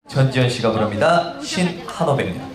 전지현 씨가 부릅니다. 신한오백년.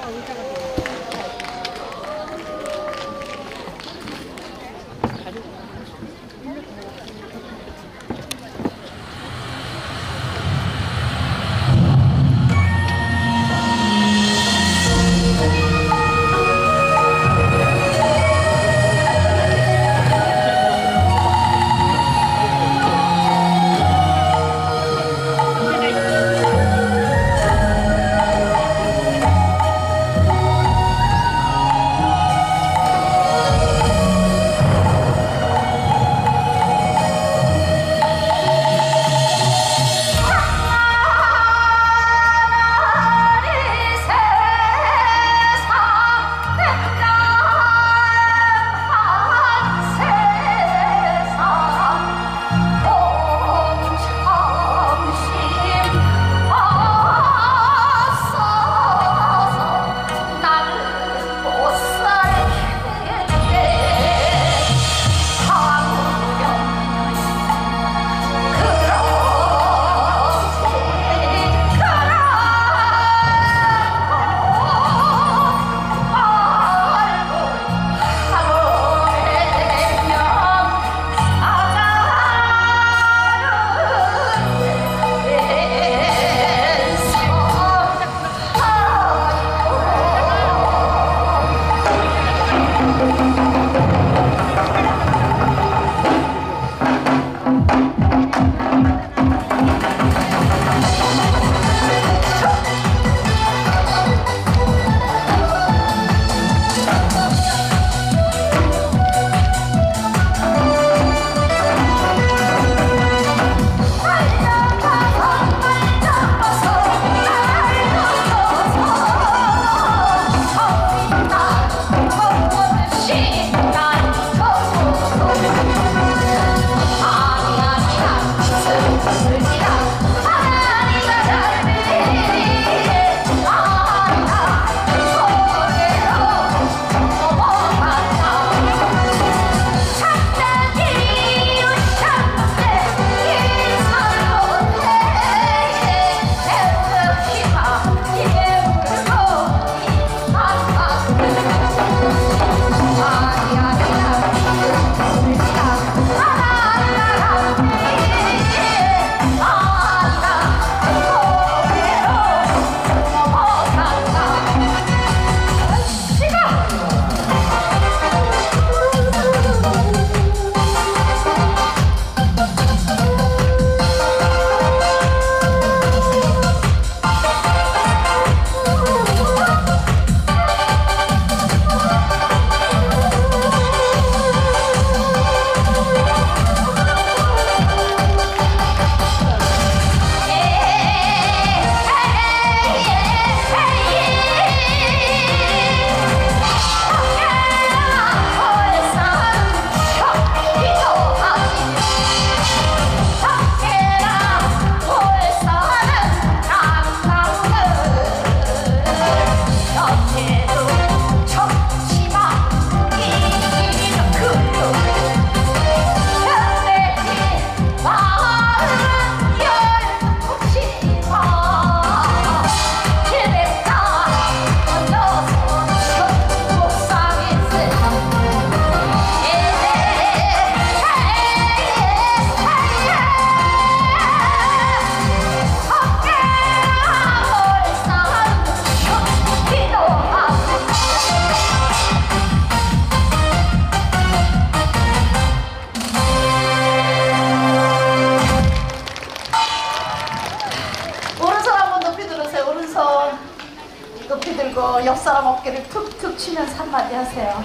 옆 사람 어깨를 툭툭 치면서 한마디 하세요.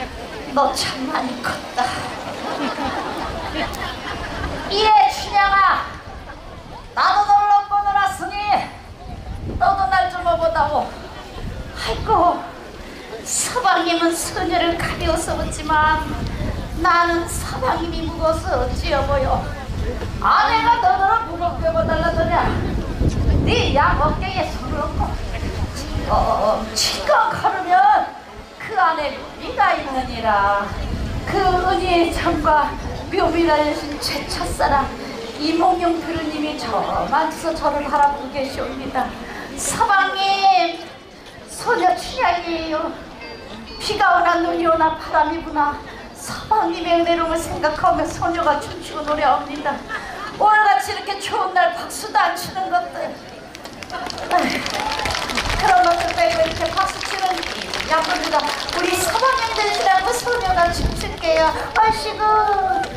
너 참 많이 컸다. 예, 춘향아, 나도 널 보러 왔으니 너도 날 좀 보다오. 아이고, 서방님은 소녀를 가벼워서 웃지만 나는 서방님이 무거워서 어찌여 보여. 아내가 너더러 무겁게 보달라더냐. 네 양 어깨에 손을 얹고 칭칭 걸으면 그 안에 은이가 있느니라. 그 은희의 정과 묘미라 여신 최 첫사랑 이몽룡 교수님이 저 만져서 저를 바라보고 계시옵니다. 서방님, 소녀 춘향이에요. 비가 오나 눈이 오나 바람이 부나 서방님의 은혜로움을 생각하며 소녀가 춤추고 노래합니다. 오늘같이 이렇게 좋은 날 박수도 안 치는 것들, 그런 것들 빼고 이렇게 박수 치는 양분보다 우리 서방님 되시라고 소녀가 춤출게요. 아이고.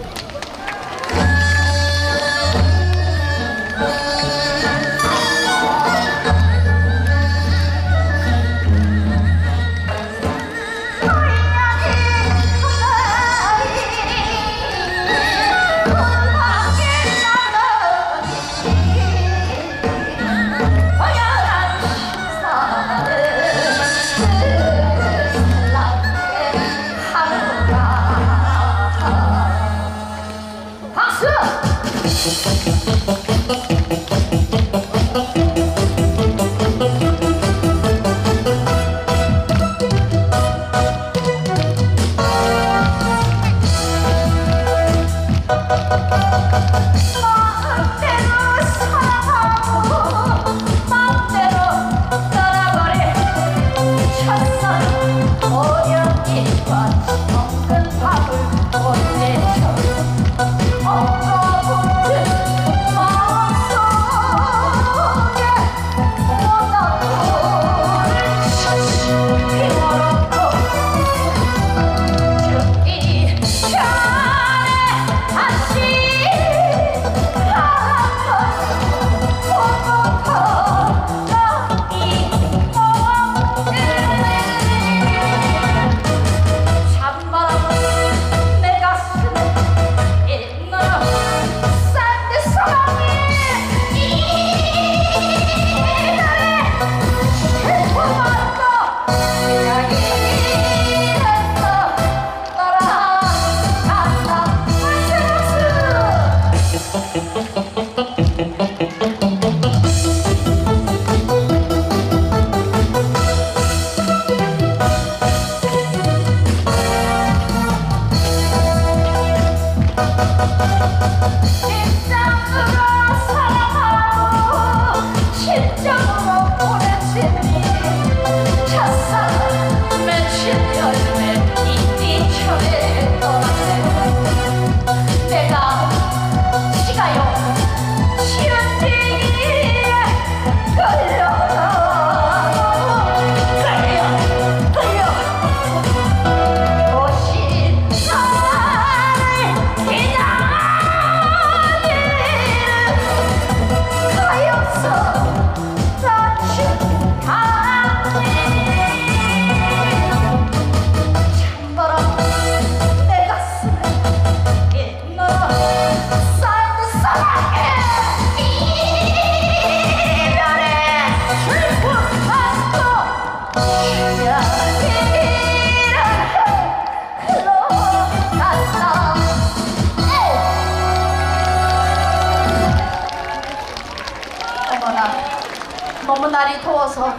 너무 날이 더워서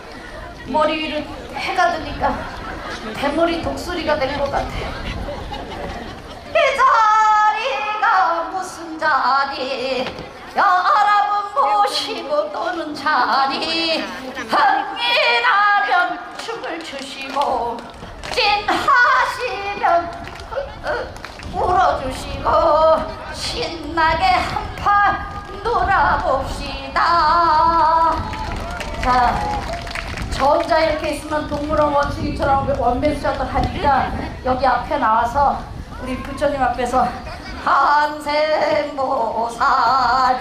머리 위로 해가 드니까 대머리 독수리가 된 것 같아요. 이 자리가 무슨 자리, 여러분 모시고 노는 자리, 흥이나면 춤을 추시고 찐하시면 울어주시고 신나게 한판 놀아봅시다. 자, 저 혼자 이렇게 있으면 동물원 원숭이처럼 원맨쇼도 하니까 여기 앞에 나와서 우리 부처님 앞에서 한생보살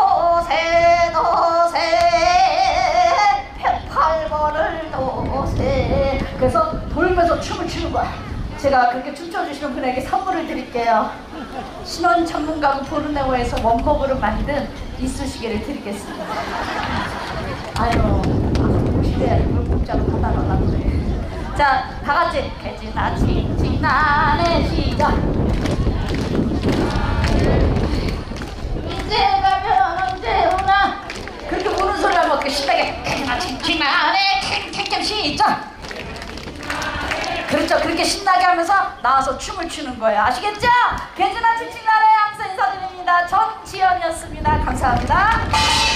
호세도세 108번을 도세, 그래서 돌면서 춤을 추는 거야. 제가 그렇게 춤춰주시는 분에게 선물을 드릴게요. 신원 전문가고 보르네오에서 원목으로 만든 이쑤시개를 드리겠습니다. 아유, 시대야 물국자로 하다 넣어놨네. 자, 다같이 개지나 칭칭나네 시작. 이제 가면 언제 오나, 그렇게 우는 소리 하면 어떻게 신나게 개지나 칭칭나네 칭칭칭 시작. 그렇죠. 그렇게 신나게 하면서 나와서 춤을 추는 거예요. 아시겠죠? 개지나 칭칭나네 항상 인사드립니다. 전지연이었습니다. 감사합니다.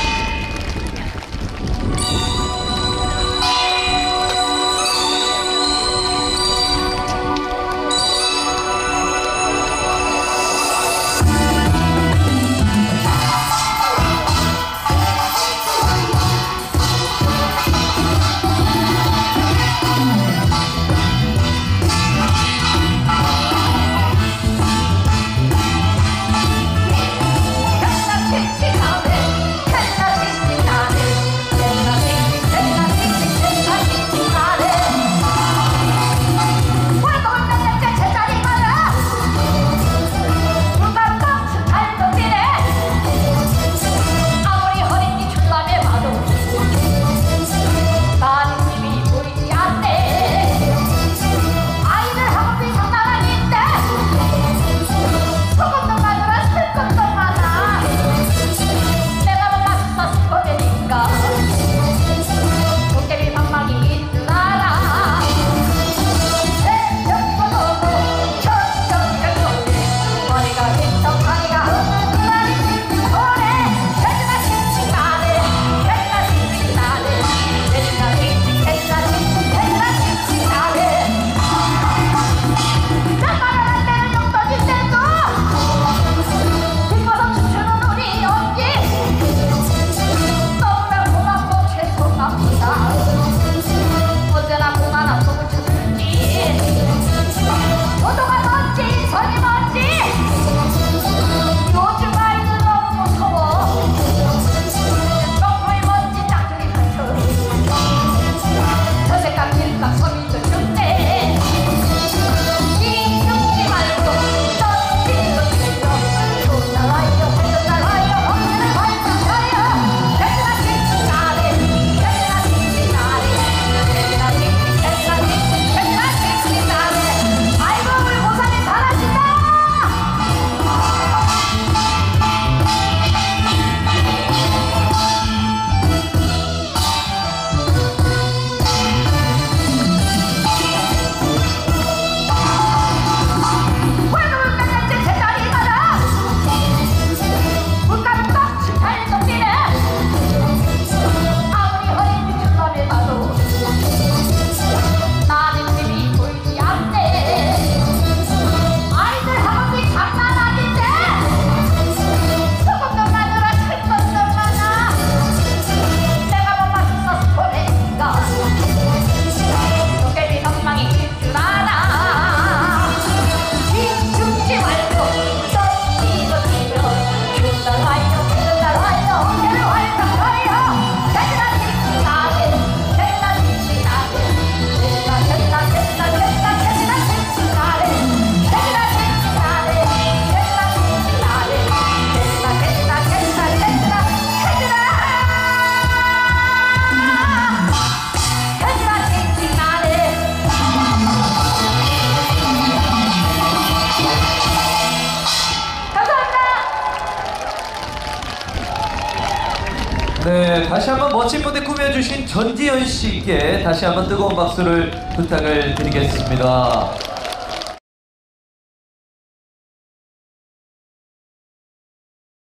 네, 다시 한번 멋진 무대 꾸며주신 전지현 씨께 다시 한번 뜨거운 박수를 부탁을 드리겠습니다.